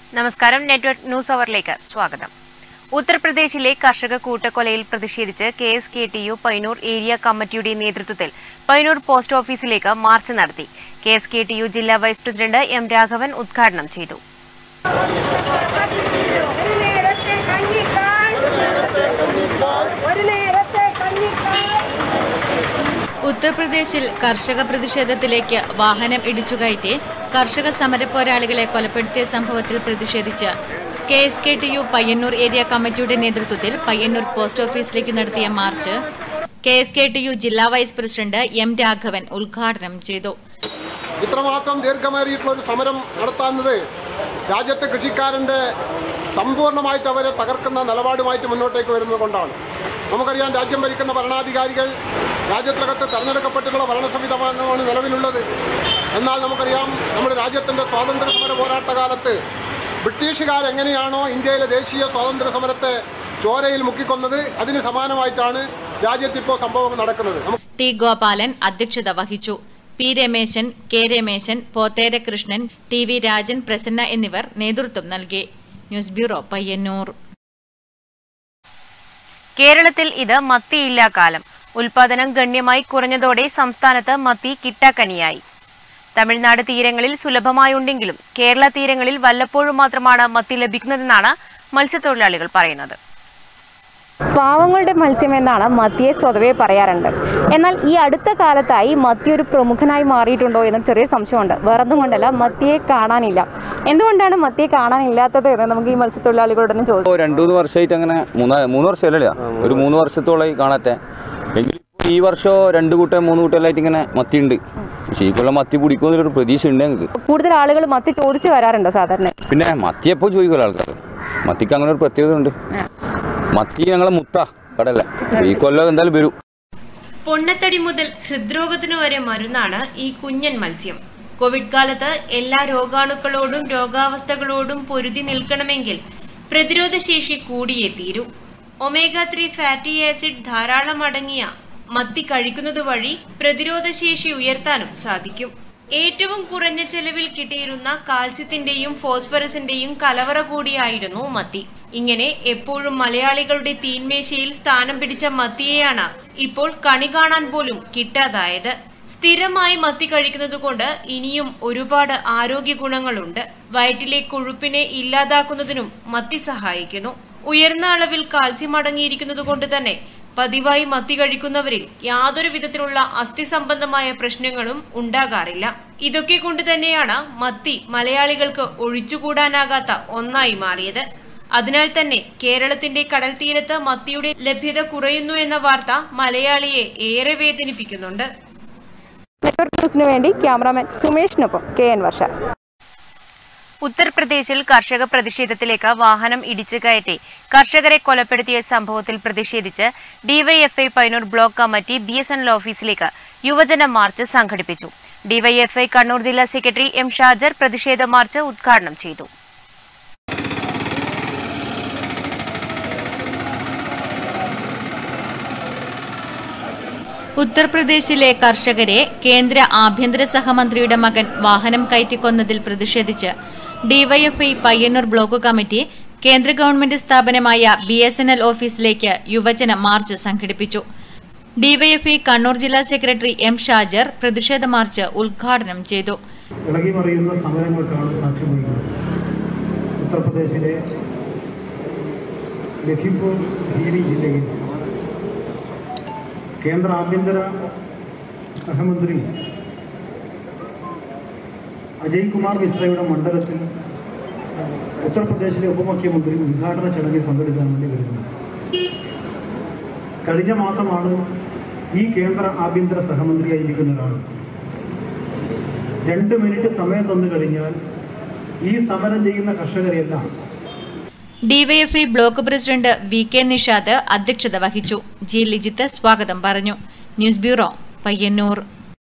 നമസ്കാരം. Network news അവറിലേക്ക് സ്വാഗതം. ഉത്തർപ്രദേശിലെ കർഷക കൂട്ടക്കൊലയിൽ പ്രതിഷേധിച്ച് KSKTU പയ്യന്നൂർ ഏരിയ കമ്മിറ്റിയുടെ നേതൃത്വത്തിൽ പയ്യന്നൂർ പോസ്റ്റ് ഓഫീസിലേക്ക് മാർച്ച് നടത്തി. KSKTU ജില്ലാ വൈസ് പ്രസിഡന്റ് M. രാഘവൻ ഉദ്ഘാടനം ചെയ്തു. ഉത്തർപ്രദേശിൽ കർഷക പ്രതിഷേധത്തിലേക്ക് വാഹനം ഇടിച്ചുകയറ്റി കർഷക സമരപോരാളികളെ കൊലപ്പെടുത്തിയ സംഭവത്തിൽ പ്രതിഷേധിച്ച് KSKTU പയ്യന്നൂർ ഏരിയ കമ്മിറ്റിയുടെ നേതൃത്വത്തിൽ പയ്യന്നൂർ പോസ്റ്റ് ഓഫീസിലേക്ക് നടത്തിയ മാർച്ച് KSKTU ജില്ലാ വൈസ് പ്രസിഡന്റ് M. രാഘവൻ ഉദ്ഘാടനം ചെയ്തു. ഇത്രമാത്രം ദീർഘമേറിയിട്ടുള്ള ഒരു സമരം നടത്താവുന്നത് രാജ്യത്തെ കൃഷിക്കാരൻ്റെ സമ്പൂർണ്ണമായിട്ട് അവരെ തകർക്കുന്ന നിലപാടുമായിട്ട് മുന്നോട്ടേക്ക് വരുന്നത് കൊണ്ടാണ്. നമുക്കറിയാം, രാജ്യം ഭരിക്കുന്ന ഭരണാധികാരികൾ രാജ്യത്തിനകത്ത് തെരഞ്ഞെടുക്കപ്പെട്ടിട്ടുള്ള ഭരണ സംവിധാനമാണ് നിലവിലുള്ളത്. എന്നാൽ നമുക്കറിയാം, നമ്മുടെ രാജ്യത്തിൻ്റെ സ്വാതന്ത്ര്യ സമര പോരാട്ടകാലത്ത് ബ്രിട്ടീഷുകാരെങ്ങനെയാണോ ഇന്ത്യയിലെ ദേശീയ സ്വാതന്ത്ര്യ സമരത്തെ ചോരയിൽ മുക്കിക്കൊന്നത്, അതിന് സമാനമായിട്ടാണ് രാജ്യത്തിപ്പോൾ സംഭവം നടക്കുന്നത്. T. ഗോപാലൻ അധ്യക്ഷത വഹിച്ചു. P. Rameshan, K. Rameshan, Pothera Krishnan, TV Rajan, Prasanna എന്നിവർ നേതൃത്വം നൽകി. News bureau, Payyanur. കേരളത്തിൽ ഇത് മത്തിയില്ലാ കാലം. ഉൽപാദനം ഗണ്യമായി കുറഞ്ഞതോടെ സംസ്ഥാനത്ത് മത്തി കിട്ടാക്കനിയായി. തമിഴ്നാട് തീരങ്ങളിൽ സുലഭമായുണ്ടെങ്കിലും കേരള തീരങ്ങളിൽ വല്ലപ്പോഴും മാത്രമാണ് മത്തി ലഭിക്കുന്നതെന്നാണ് മത്സ്യത്തൊഴിലാളികൾ പറയുന്നത്. പാവങ്ങളുടെ മത്സ്യം എന്നാണ് മത്തിയെ സ്വതവേ പറയാറുണ്ട്. എന്നാൽ ഈ അടുത്ത കാലത്തായി മത്തി ഒരു പ്രമുഖനായി മാറിയിട്ടുണ്ടോ എന്നും ചെറിയൊരു സംശയമുണ്ട്. വേറൊന്നും കൊണ്ടല്ല, മത്തിയെ കാണാനില്ല. എന്തുകൊണ്ടാണ് മത്തിയെ കാണാനില്ലാത്തത് എന്ന് നമുക്ക് ഈ മത്സ്യത്തൊഴിലാളികളോട് തന്നെ ചോദിച്ചു. 2-3 വർഷമായിട്ട് അങ്ങനെ 3 വർഷമല്ല, ഒരു 3 വർഷത്തോളമായി കാണാത്ത. എങ്കിലും ഈ വർഷം 2 കൂട്ടം 3 കൂട്ടമായിട്ട് ഇങ്ങനെ മത്തി ഉണ്ട്. പക്ഷേ ഈ കൊല്ലം മത്തി പിടിക്കുന്നൊരു പ്രതീക്ഷ ഉണ്ട് ഞങ്ങൾക്ക്. കൂടുതൽ ആളുകൾ മത്തി ചോദിച്ചു വരാറുണ്ടോ സാധാരണ? പിന്നെ മത്തി എപ്പോൾ ചോദിക്കുമല്ലോ ആൾക്കാർ. മത്തിക്ക് അങ്ങനെ ഒരു പ്രത്യേകത ഉണ്ട്. മത്തി ഞങ്ങളെ മുത്ത കടല ഈ കൊല്ലം എന്തായാലും വരും. പൊണ്ണത്തടി മുതൽ ഹൃദ്രോഗത്തിനു വരെ മരുന്നാണ് ഈ കുഞ്ഞൻ മത്സ്യം. കോവിഡ് കാലത്ത് എല്ലാ രോഗാണുക്കളോടും രോഗാവസ്ഥകളോടും പൊരുതി നിൽക്കണമെങ്കിൽ പ്രതിരോധശേഷി കൂടിയേ തീരൂ. ഒമേഗ-3 ഫാറ്റി ആസിഡ് ധാരാളം അടങ്ങിയ മത്തി കഴിക്കുന്നത് വഴി പ്രതിരോധശേഷി ഉയർത്താനും സാധിക്കും. ഏറ്റവും കുറഞ്ഞ ചെലവിൽ കിട്ടിയിരുന്ന കാൽസ്യത്തിന്റെയും ഫോസ്ഫറസിന്റെയും കലവറ കൂടിയായിരുന്നു മത്തി. ഇങ്ങനെ എപ്പോഴും മലയാളികളുടെ തീന്മേശയിൽ സ്ഥാനം പിടിച്ച മത്തിയെയാണ് ഇപ്പോൾ കണി കാണാൻ പോലും കിട്ടാതായത്. സ്ഥിരമായി മത്തി കഴിക്കുന്നത് കൊണ്ട് ഇനിയും ഒരുപാട് ആരോഗ്യ ഗുണങ്ങളുണ്ട്. വയറ്റിലെ കൊഴുപ്പിനെ ഇല്ലാതാക്കുന്നതിനും മത്തി സഹായിക്കുന്നു. ഉയർന്ന അളവിൽ കാൽസ്യം അടങ്ങിയിരിക്കുന്നത് കൊണ്ട് തന്നെ പതിവായി മത്തി കഴിക്കുന്നവരിൽ യാതൊരു വിധത്തിലുള്ള അസ്ഥി സംബന്ധമായ പ്രശ്നങ്ങളും ഉണ്ടാകാറില്ല. ഇതൊക്കെ കൊണ്ട് തന്നെയാണ് മത്തി മലയാളികൾക്ക് ഒഴിച്ചുകൂടാനാകാത്ത ഒന്നായി മാറിയത്. അതിനാൽ തന്നെ കേരളത്തിന്റെ കടൽ തീരത്ത് മത്തിയുടെ ലഭ്യത കുറയുന്നു എന്ന വാർത്ത മലയാളിയെ ഏറെ വേദനിപ്പിക്കുന്നുണ്ട്. നെറ്റ്വർക്ക് ന്യൂസിനു വേണ്ടി ക്യാമറാമാൻ സുമേഷിനൊപ്പം KN വർഷ. ഉത്തർപ്രദേശിൽ കർഷക പ്രതിഷേധത്തിലേക്ക് വാഹനം ഇടിച്ചു കയറ്റി കർഷകരെ കൊലപ്പെടുത്തിയ സംഭവത്തിൽ പ്രതിഷേധിച്ച് DYFI Payyanur block committee BSNL ഓഫീസിലേക്ക് യുവജന മാർച്ച് സംഘടിപ്പിച്ചു. DYFI കണ്ണൂർ ജില്ലാ സെക്രട്ടറി M. ഷാജർ പ്രതിഷേധ മാർച്ച് ഉദ്ഘാടനം ചെയ്തു. ഉത്തർപ്രദേശിലെ കർഷകരെ കേന്ദ്ര ആഭ്യന്തര സഹമന്ത്രിയുടെ മകൻ വാഹനം കയറ്റിക്കൊന്നതിൽ പ്രതിഷേധിച്ച് DYFI പയ്യന്നൂർ ബ്ലോക്ക് കമ്മിറ്റി കേന്ദ്ര ഗവൺമെന്റ് സ്ഥാപനമായ BSNL ഓഫീസിലേക്ക് യുവജന മാർച്ച് സംഘടിപ്പിച്ചു. DYFI കണ്ണൂർ ജില്ലാ സെക്രട്ടറി M. ഷാജർ പ്രതിഷേധ മാർച്ച് ഉദ്ഘാടനം ചെയ്തു. ഇളകിമറിയുന്ന സമരങ്ങൾക്കാണ് സാക്ഷ്യം വഹിക്കുന്നത്. ഉത്തർപ്രദേശിലെ ലഖിംപൂർ ഖീരി ജില്ലയിൽ കേന്ദ്ര ആഭ്യന്തര സഹമന്ത്രി അജയ് കുമാർ മിശ്രയുടെ മണ്ഡലത്തിൽ ഉത്തർപ്രദേശിലെ ഉപമുഖ്യമന്ത്രി ഉദ്ഘാടന ചടങ്ങിൽ പങ്കെടുക്കാൻ വേണ്ടി വരുന്നത്. കഴിഞ്ഞ മാസമാണ് ഈ കേന്ദ്ര ആഭ്യന്തര സഹമന്ത്രിയായിരിക്കുന്ന ഒരാൾ 2 മിനിറ്റ് സമയം തന്നു കഴിഞ്ഞാൽ ഈ സമരം ചെയ്യുന്ന കർഷകരെല്ലാം. DYFI block president VK Nishad അധ്യക്ഷത വഹിച്ചു. G. ലിജിത്ത് സ്വാഗതം പറഞ്ഞു. News bureau, Payyannur.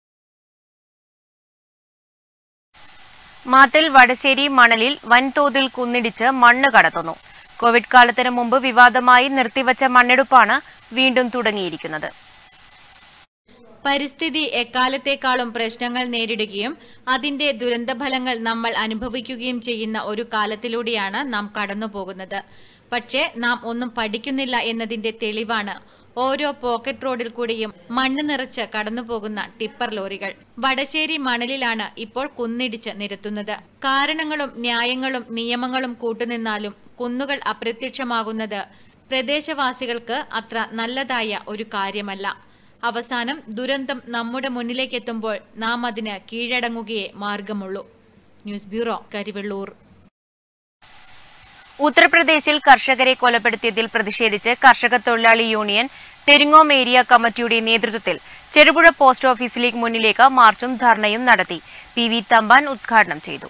മാത്തിൽ വടശ്ശേരി മണലിൽ വൻതോതിൽ കുന്നിടിച്ച് മണ്ണ് കടത്തുന്നു. കോവിഡ് കാലത്തിനു മുമ്പ് വിവാദമായി നിർത്തിവച്ച മണ്ണെടുപ്പാണ് വീണ്ടും തുടങ്ങിയിരിക്കുന്നത്. പരിസ്ഥിതി എക്കാലത്തേക്കാളും പ്രശ്നങ്ങൾ നേരിടുകയും അതിന്റെ ദുരന്തഫലങ്ങൾ നമ്മൾ അനുഭവിക്കുകയും ചെയ്യുന്ന ഒരു കാലത്തിലൂടെയാണ് നാം കടന്നുപോകുന്നത്. പക്ഷേ നാം ഒന്നും പഠിക്കുന്നില്ല എന്നതിന്റെ തെളിവാണ് ഓരോ പോക്കറ്റ് റോഡിൽ കൂടിയും മണ്ണ് നിറച്ച് കടന്നുപോകുന്ന ടിപ്പർ ലോറികൾ. വടശ്ശേരി മണലിലാണ് ഇപ്പോൾ കുന്നിടിച്ച് നിരത്തുന്നത്. കാരണങ്ങളും ന്യായങ്ങളും നിയമങ്ങളും കൂട്ടുനിന്നാലും കുന്നുകൾ അപ്രത്യക്ഷമാകുന്നത് പ്രദേശവാസികൾക്ക് അത്ര നല്ലതായ ഒരു കാര്യമല്ല. അവസാനം ദുരന്തം നമ്മുടെ മുന്നിലേക്കെത്തുമ്പോൾ നാം അതിന് കീഴടങ്ങുകയേ മാർഗമുള്ളൂ. News bureau, Karivellur. ഉത്തർപ്രദേശിൽ കർഷകരെ കൊലപ്പെടുത്തിയതിൽ പ്രതിഷേധിച്ച് കർഷക തൊഴിലാളി യൂണിയൻ പെരിങ്ങോം ഏരിയ കമ്മിറ്റിയുടെ നേതൃത്വത്തിൽ ചെറുപുഴ പോസ്റ്റ് ഓഫീസിലേക്ക് മുന്നിലേക്ക് മാർച്ചും ധർണയും നടത്തി. PV തമ്പാൻ ഉദ്ഘാടനം ചെയ്തു.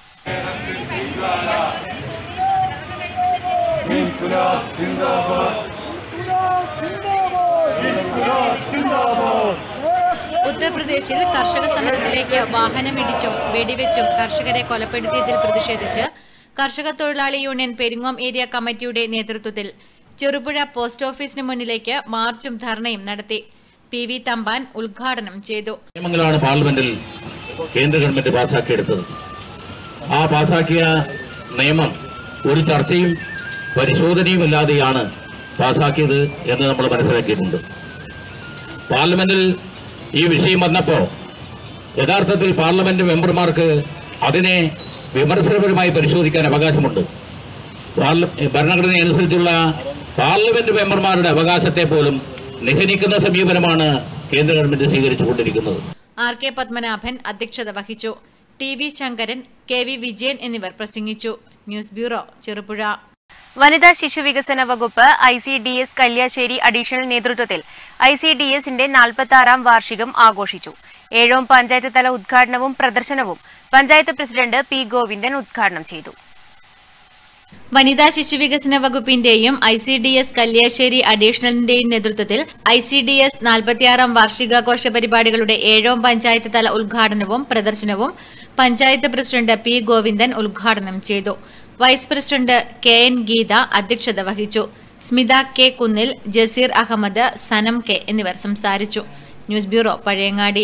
ഉത്തർപ്രദേശിൽ കർഷക സമരത്തിലേക്ക് വാഹനമിടിച്ചും വെടിവെച്ചും കർഷകരെ കൊലപ്പെടുത്തിയതിൽ പ്രതിഷേധിച്ച് കർഷക തൊഴിലാളി യൂണിയൻ പെരിങ്ങോം ഏരിയ കമ്മിറ്റിയുടെ നേതൃത്വത്തിൽ ചെറുപുഴ പോസ്റ്റ് ഓഫീസിന് മുന്നിലേക്ക് മാർച്ചും ധർണയും നടത്തി. PV തമ്പാൻ ഉദ്ഘാടനം ചെയ്തു. നിയമങ്ങളാണ് പാർലമെന്റിൽ കേന്ദ്ര ഗവൺമെന്റ് പാസാക്കിയെടുത്തത്. ആ പാസാക്കിയ നിയമം ഒരു ചർച്ചയും പരിശോധനയും ഇല്ലാതെയാണ് പാസാക്കിയത് എന്ന് നമ്മൾ മനസ്സിലാക്കിയിട്ടുണ്ട്. പാർലമെന്റിൽ ഈ വിഷയം വന്നപ്പോൾ യഥാർത്ഥത്തിൽ പാർലമെന്റ് മെമ്പർമാർക്ക് അതിനെ വിമർശനപരമായി പരിശോധിക്കാൻ അവകാശമുണ്ട്. ഭരണഘടന അനുസരിച്ചുള്ള പാർലമെന്റ് മെമ്പർമാരുടെ അവകാശത്തെ പോലും നിഹനിക്കുന്ന സമീപനമാണ് കേന്ദ്ര ഗവൺമെന്റ് സ്വീകരിച്ചുകൊണ്ടിരിക്കുന്നത്. RK പത്മനാഭൻ അധ്യക്ഷത വഹിച്ചു. TV ശങ്കരൻ, KV വിജയൻ എന്നിവർ പ്രസംഗിച്ചു. News bureau, Cherupuzha. വനിതാ ശിശുവികസന വകുപ്പ് ICDS കല്യാശ്ശേരി അഡീഷണൽ നേതൃത്വത്തിൽ ICDSന്റെ 46ാം വാർഷികം ആഘോഷിച്ചു. ഏഴോം പഞ്ചായത്ത് തല ഉദ്ഘാടനവും പ്രദർശനവും പഞ്ചായത്ത് പ്രസിഡന്റ് P. ഗോവിന്ദൻ ഉദ്ഘാടനം ചെയ്തു. വനിതാ ശിശുവികസന വകുപ്പിന്റെയും ICDS കല്യാശ്ശേരി അഡീഷണലിന്റെയും നേതൃത്വത്തിൽ ICDS 46ാം വാർഷികാഘോഷ പരിപാടികളുടെ ഏഴോം പഞ്ചായത്ത് തല ഉദ്ഘാടനവും പ്രദർശനവും പഞ്ചായത്ത് പ്രസിഡന്റ് P. ഗോവിന്ദൻ ഉദ്ഘാടനം ചെയ്തു. വൈസ് പ്രസിഡന്റ് KN ഗീത അധ്യക്ഷത വഹിച്ചു. സ്മിത K. കുന്നിൽ, ജസീർ അഹമ്മദ്, സനം K. എന്നിവർ സംസാരിച്ചു. News bureau, Pazhayangadi.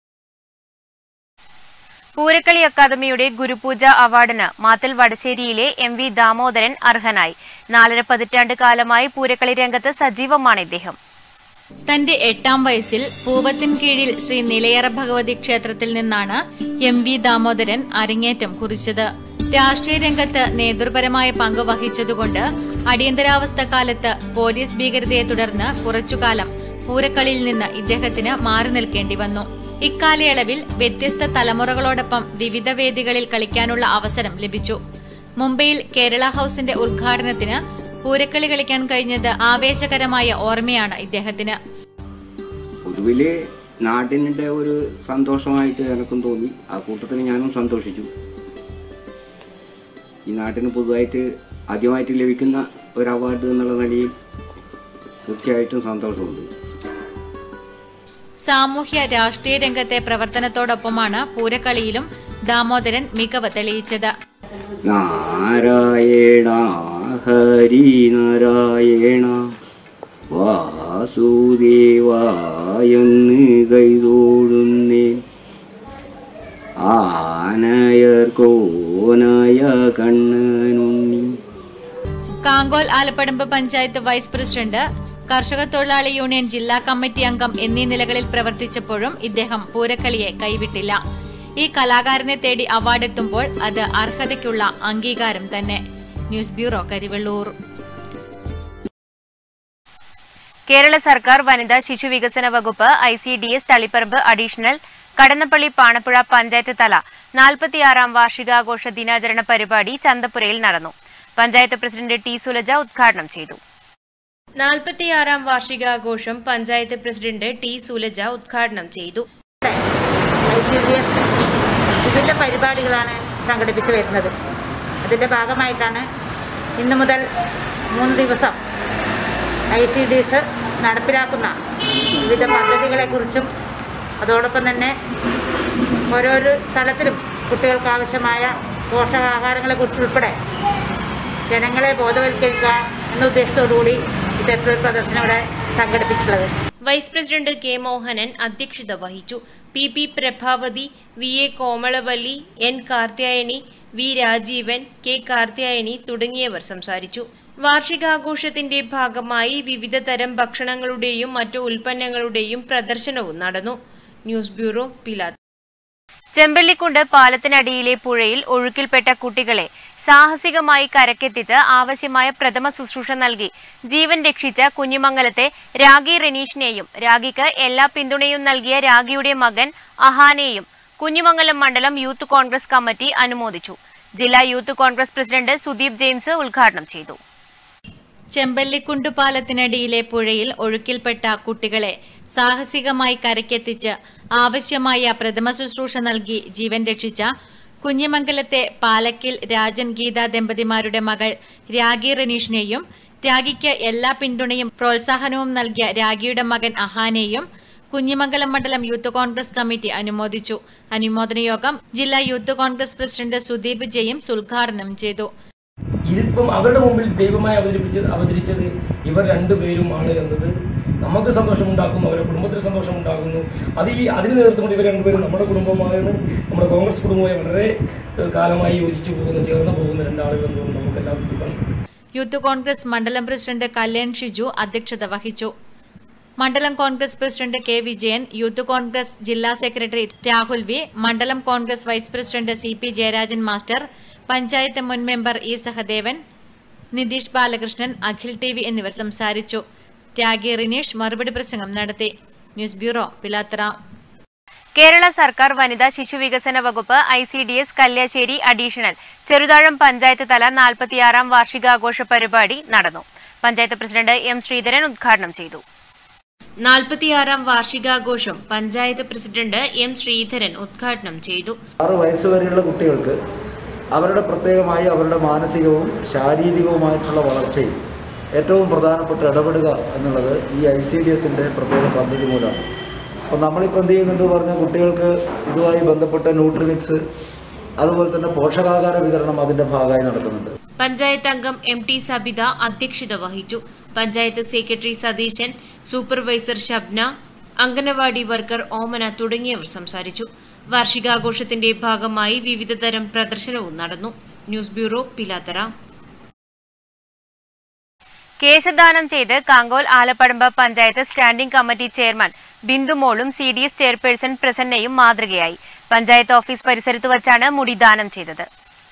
പൂരക്കളി അക്കാദമിയുടെ ഗുരുപൂജ അവാർഡിന് മാത്തൽ വടശ്ശേരിയിലെ MV ദാമോദരൻ അർഹനായി. 4.5 പതിറ്റാണ്ട് കാലമായി പൂരക്കളി രംഗത്ത് സജീവമാണ് ഇദ്ദേഹം. തന്റെ 8ാം വയസ്സിൽ പൂവത്തിൻ കീഴിൽ ശ്രീ നിലയറ ഭഗവതി ക്ഷേത്രത്തിൽ നിന്നാണ് MV ദാമോദരൻ അരങ്ങേറ്റം കുറിച്ചത്. രാഷ്ട്രീയ രംഗത്ത് നേതൃപരമായ പങ്ക് വഹിച്ചതുകൊണ്ട് അടിയന്തരാവസ്ഥ കാലത്ത് പോലീസ് ഭീകരതയെ തുടർന്ന് കുറച്ചുകാലം പൂരക്കളിയിൽ നിന്ന് ഇദ്ദേഹത്തിന് മാറി നിൽക്കേണ്ടി വന്നു. ഇക്കാലയളവിൽ വ്യത്യസ്ത തലമുറകളോടൊപ്പം വിവിധ വേദികളിൽ കളിക്കാനുള്ള അവസരം ലഭിച്ചു. മുംബൈയിൽ കേരള ഹൌസിന്റെ ഉദ്ഘാടനത്തിന് പൂരക്കളി കളിക്കാൻ കഴിഞ്ഞത് ആവേശകരമായ ഓർമ്മയാണ് ഇദ്ദേഹത്തിന്. പൊതുവില് നാടിന്റെ ഒരു സന്തോഷമായിട്ട് എനക്കും തോന്നി. ആ കൂട്ടത്തിന് ഞാനും സന്തോഷിച്ചു. ഈ നാട്ടിന് പൊതുവായിട്ട് ആദ്യമായിട്ട് ലഭിക്കുന്ന ഒരു അവാർഡ് എന്നുള്ള നിലയിൽ തീർച്ചയായിട്ടും സന്തോഷമുണ്ട്. സാമൂഹ്യ രാഷ്ട്രീയ രംഗത്തെ പ്രവർത്തനത്തോടൊപ്പമാണ് പൂരക്കളിയിലും ദാമോദരൻ മികവ് തെളിയിച്ചത്. നാരായണ ഹരി നാരായണ വാസുദേവായെന്ന് കൈതോടുന്നേ ആനയർക്കോനായ കണ്ണനുണ്ണി. കാങ്കോൽ ആലപ്പടമ്പ് പഞ്ചായത്ത് വൈസ് പ്രസിഡന്റ്, കർഷക തൊഴിലാളി യൂണിയൻ ജില്ലാ കമ്മിറ്റി അംഗം എന്നീ നിലകളിൽ പ്രവർത്തിച്ചപ്പോഴും ഇദ്ദേഹം പൂരക്കളിയെ കൈവിട്ടില്ല. ഈ കലാകാരനെ തേടി അവാർഡെത്തുമ്പോൾ അത് അർഹതയ്ക്കുള്ള അംഗീകാരം തന്നെ. News bureau, Karivellur. കേരള സർക്കാർ വനിതാ ശിശുവികസന വകുപ്പ് ICDS തളിപ്പറമ്പ് അഡീഷണൽ കടന്നപ്പള്ളി പാണപ്പുഴ പഞ്ചായത്ത് തല 46ാം വാർഷികാഘോഷ ദിനാചരണ പരിപാടി ചന്തപ്പുരയിൽ നടന്നു. Panchayat president T. സുലജ ഉദ്ഘാടനം ചെയ്തു. 46ാം വാർഷികാഘോഷം പഞ്ചായത്ത് പ്രസിഡന്റ് T. സുലജ ഉദ്ഘാടനം ചെയ്തു. ICDS വിവിധ പരിപാടികളാണ് സംഘടിപ്പിച്ചു വരുന്നത്. അതിൻ്റെ ഭാഗമായിട്ടാണ് ഇന്നു മുതൽ 3 ദിവസം ICDS നടപ്പിലാക്കുന്ന വിവിധ പദ്ധതികളെക്കുറിച്ചും അതോടൊപ്പം തന്നെ ഓരോരോ തലത്തിലും കുട്ടികൾക്ക് ആവശ്യമായ പോഷകാഹാരങ്ങളെക്കുറിച്ചുൾപ്പെടെ ജനങ്ങളെ ബോധവൽക്കരിക്കുക എന്ന ഉദ്ദേശത്തോടുകൂടി ഇത്തരത്തിലൊരു പ്രദർശനം ഇവിടെ സംഘടിപ്പിച്ചിട്ടുള്ളത്. വൈസ് പ്രസിഡന്റ് കെ മോഹനൻ അധ്യക്ഷത വഹിച്ചു. P Prabhavathi, VA Komalavalli, N Karthyayani, V Rajeevan, K Karthyayani തുടങ്ങിയവർ സംസാരിച്ചു. വാർഷികാഘോഷത്തിന്റെ ഭാഗമായി വിവിധ തരം ഭക്ഷണങ്ങളുടെയും മറ്റു ഉൽപ്പന്നങ്ങളുടെയും പ്രദർശനവും നടന്നു. News bureau, Pilathara. ചെമ്പല്ലിക്കുണ്ട് പാലത്തിനടിയിലെ പുഴയിൽ ഒഴുക്കിൽപ്പെട്ട കുട്ടികളെ സാഹസികമായി കരക്കെത്തിച്ച് ആവശ്യമായ പ്രഥമ ശുശ്രൂഷ നൽകി ജീവൻ രക്ഷിച്ച കുഞ്ഞിമംഗലത്തെ രാഗി റെനീഷിനെയും രാഗിക്ക് എല്ലാ പിന്തുണയും നൽകിയ രാഗിയുടെ മകൻ അഹാനെയും കുഞ്ഞിമംഗലം മണ്ഡലം യൂത്ത് കോൺഗ്രസ് കമ്മിറ്റി അനുമോദിച്ചു. ജില്ലാ youth Congress president Sudeep James ഉദ്ഘാടനം ചെയ്തു. ചെമ്പല്ലിക്കുണ്ട് പാലത്തിനടിയിലെ പുഴയിൽ ഒഴുക്കിൽപ്പെട്ട കുട്ടികളെ സാഹസികമായി കരക്കെത്തിച്ച് ആവശ്യമായ പ്രഥമ ശുശ്രൂഷ നൽകി ജീവൻ രക്ഷിച്ച കുഞ്ഞിമംഗലത്തെ പാലക്കിൽ രാജൻ ഗീത ദമ്പതിമാരുടെ മകൾ രാഗി റെനീഷിനെയും രാഗിക്ക് എല്ലാ പിന്തുണയും പ്രോത്സാഹനവും നൽകിയ രാഗിയുടെ മകൻ അഹാനെയും കുഞ്ഞിമംഗലം മണ്ഡലം യൂത്ത് കോൺഗ്രസ് കമ്മിറ്റി അനുമോദിച്ചു. അനുമോദന യോഗം ജില്ലാ youth Congress president Sudeep James ഉദ്ഘാടനം ചെയ്തു. ഇതിപ്പം അവരുടെ മുമ്പിൽ ദൈവമായി അവതരിച്ചത് ഇവർ രണ്ടുപേരുമാണ് എന്നത് നമുക്ക് സന്തോഷമുണ്ടാക്കുന്നു, അവരുടെ കുടുംബത്തിന് സന്തോഷമുണ്ടാകുന്നു. അതിന് നേതൃത്വം കൊണ്ട് ഇവർ രണ്ടുപേരും നമ്മുടെ കുടുംബമായെന്ന് നമ്മുടെ കോൺഗ്രസ് കുടുംബമായി വളരെ കാലമായി യോജിച്ചു പോകുന്ന ചേർന്ന് പോകുന്ന രണ്ടാളുകൾ എന്ന് നമുക്ക് എല്ലാവർക്കും സന്തോഷം. യൂത്ത് കോൺഗ്രസ് മണ്ഡലം പ്രസിഡന്റ് കല്യാൺ ഷിജു അധ്യക്ഷത വഹിച്ചു. മണ്ഡലം Congress president K Vijayan, youth Congress ജില്ലാ സെക്രട്ടറി രാഹുൽ വി, മണ്ഡലം Congress vice president CP Jayarajan master, panchayat മുൻ member E Sahadevan, Nitish Balakrishnan, Akhil TV എന്നിവർ സംസാരിച്ചു. രാഗി റിനീഷ് മറുപടി പ്രസംഗം നടത്തി. News bureau, Pilathara. കേരള സർക്കാർ വനിതാ ശിശുവികസന വകുപ്പ് ICDS കല്യാശ്ശേരി അഡീഷണൽ ചെറുതാഴം പഞ്ചായത്ത് തല 46ാം വാർഷികാഘോഷ പരിപാടി നടന്നു. പഞ്ചായത്ത് പ്രസിഡന്റ് M ശ്രീധരൻ ഉദ്ഘാടനം ചെയ്തു. 46ാം വാർഷികാഘോഷം പഞ്ചായത്ത് പ്രസിഡന്റ് M ശ്രീധരൻ ഉദ്ഘാടനം ചെയ്തു. 6 വയസ്സ് വരെയുള്ള കുട്ടികൾക്ക് അവരുടെ പ്രത്യേകമായി അവരുടെ മാനസികവും ശാരീരികവുമായിട്ടുള്ള വളർച്ചയിൽ ഏറ്റവും പ്രധാനപ്പെട്ട ഇടപെടുക എന്നുള്ളത് ഈ ICDSന്റെ പ്രത്യേക പദ്ധതി മൂലമാണ്. അപ്പോൾ നമ്മളിപ്പോൾ എന്ത് ചെയ്യുന്നുണ്ട് പറഞ്ഞാൽ കുട്ടികൾക്ക് ഇതുമായി ബന്ധപ്പെട്ട ന്യൂട്രിമിക്സ് അതുപോലെ തന്നെ പോഷകാഹാര വിതരണം അതിന്റെ ഭാഗമായി നടക്കുന്നുണ്ട്. പഞ്ചായത്ത് അംഗം MT സബിത അധ്യക്ഷത വഹിച്ചു. Panchayat secretary Satheesan, supervisor Shabna, anganwadi worker Omana തുടങ്ങിയവർ സംസാരിച്ചു. വാർഷികാഘോഷത്തിന്റെ ഭാഗമായി വിവിധ തരം പ്രദർശനവും നടന്നു. News bureau, Pilathara. കേശദാനം ചെയ്ത് Kankol Alappadamba panchayat standing committee chairman ബിന്ദുമോളും CDS ചെയർപേഴ്സൺ പ്രസന്നയും മാതൃകയായി. പഞ്ചായത്ത് ഓഫീസ് പരിസരത്ത് വച്ചാണ് മുടി ദാനം ചെയ്തത്.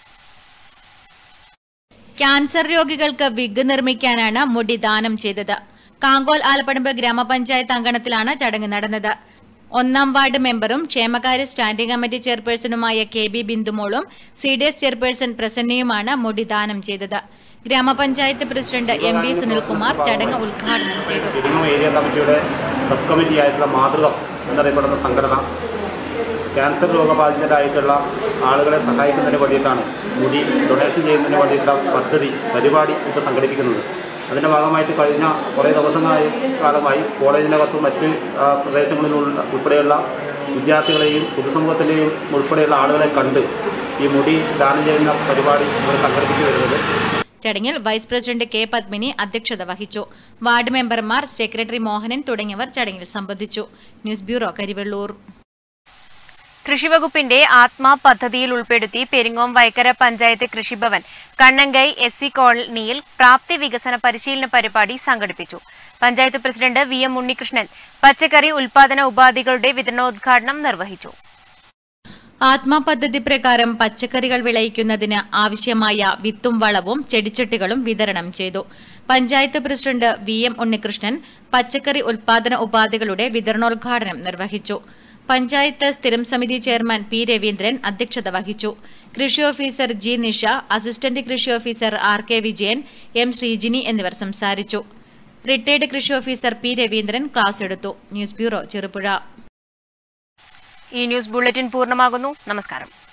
ക്യാൻസർ രോഗികൾക്ക് വിഗ് നിർമ്മിക്കാനാണ് മുടി ദാനം ചെയ്തത്. കാങ്കോൽ ആലപ്പടമ്പ് ഗ്രാമപഞ്ചായത്ത് അങ്കണത്തിലാണ് ചടങ്ങ് നടന്നത്. 1ാം വാർഡ് മെമ്പറും ക്ഷേമകാര്യ സ്റ്റാൻഡിംഗ് കമ്മിറ്റി ചെയർപേഴ്സണുമായ KB ബിന്ദുമോളും CDS ചെയർപേഴ്സൺ പ്രസന്നയുമാണ് മുടി ദാനം ചെയ്തത്. ഗ്രാമപഞ്ചായത്ത് പ്രസിഡന്റ് MB സുനിൽകുമാർ ചടങ്ങ് ഉദ്ഘാടനം ചെയ്തു. ഏരിയ കമ്മിറ്റിയുടെ സബ് കമ്മിറ്റിയായിട്ടുള്ള മാതൃക എന്നറിയപ്പെടുന്ന സംഘടന ക്യാൻസർ രോഗബാധിതരായിട്ടുള്ള ആളുകളെ സഹായിക്കുന്നതിന് വേണ്ടിയിട്ടാണ് മുടി ഡൊണേഷൻ ചെയ്യുന്നതിന് വേണ്ടിയിട്ടുള്ള പരിപാടി ഇപ്പോൾ സംഘടിപ്പിക്കുന്നത്. അതിൻ്റെ ഭാഗമായിട്ട് കഴിഞ്ഞ കുറേ കാലമായി കോളേജിനകത്തും മറ്റ് പ്രദേശങ്ങളിലുള്ള ഉൾപ്പെടെയുള്ള വിദ്യാർത്ഥികളെയും പൊതുസമൂഹത്തിൻ്റെയും ഉൾപ്പെടെയുള്ള ആളുകളെ കണ്ട് ഈ മുടി ദാനം ചെയ്യുന്ന പരിപാടി ഇവിടെ സംഘടിപ്പിച്ചു വരുന്നത്. ചടങ്ങിൽ വൈസ് പ്രസിഡന്റ് K പത്മിനി അധ്യക്ഷത വഹിച്ചു. വാർഡ് മെമ്പർമാർ, സെക്രട്ടറി മോഹനൻ തുടങ്ങിയവർ ചടങ്ങിൽ സംബന്ധിച്ചു. News bureau, Karivellur. കൃഷിവകുപ്പിന്റെ ആത്മാ പദ്ധതിയിൽ ഉൾപ്പെടുത്തി പെരിങ്ങോം വൈക്കര പഞ്ചായത്ത് കൃഷിഭവൻ കണ്ണങ്കൈ SC കോളനിയിൽ പ്രാപ്തി വികസന പരിശീലന പരിപാടി സംഘടിപ്പിച്ചു. പഞ്ചായത്ത് പ്രസിഡന്റ് VM ഉണ്ണികൃഷ്ണൻ പച്ചക്കറി ഉൽപാദന ഉപാധികളുടെ വിതരണോദ്ഘാടനം നിർവഹിച്ചു. ആത്മാ പദ്ധതി പ്രകാരം പച്ചക്കറികൾ വിളയിക്കുന്നതിന് ആവശ്യമായ വിത്തും വളവും ചെടിച്ചട്ടികളും വിതരണം ചെയ്തു. പഞ്ചായത്ത് പ്രസിഡന്റ് VM ഉണ്ണികൃഷ്ണൻ പച്ചക്കറി ഉൽപാദന ഉപാധികളുടെ വിതരണോദ്ഘാടനം നിർവഹിച്ചു. പഞ്ചായത്ത് സ്ഥിരം സമിതി ചെയർമാൻ P രവീന്ദ്രൻ അധ്യക്ഷത വഹിച്ചു. കൃഷി ഓഫീസർ G നിഷ, അസിസ്റ്റന്റ് കൃഷി officer RK Vijayan, M Sreejini എന്നിവർ സംസാരിച്ചു. റിട്ടയർഡ് കൃഷി ഓഫീസർ P രവീന്ദ്രൻ ക്ലാസ് എടുത്തു. News bureau, Cherupuzha. ഈ ന്യൂസ് ബുള്ളറ്റിൻ പൂർണ്ണമാകുന്നു. നമസ്കാരം.